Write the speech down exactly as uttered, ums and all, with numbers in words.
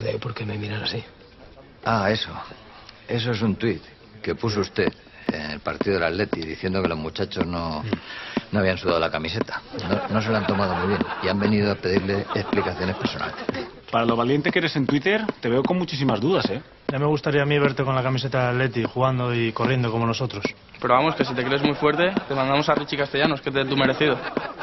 ¿Pero por qué me miran así? Ah, eso. Eso es un tuit que puso usted en el partido del Atleti diciendo que los muchachos no, no habían sudado la camiseta. No, no se lo han tomado muy bien y han venido a pedirle explicaciones personales. Para lo valiente que eres en Twitter, te veo con muchísimas dudas, ¿eh? Ya me gustaría a mí verte con la camiseta del Atleti, jugando y corriendo como nosotros. Pero vamos, que si te crees muy fuerte, te mandamos a Richie Castellanos, que te es tu merecido.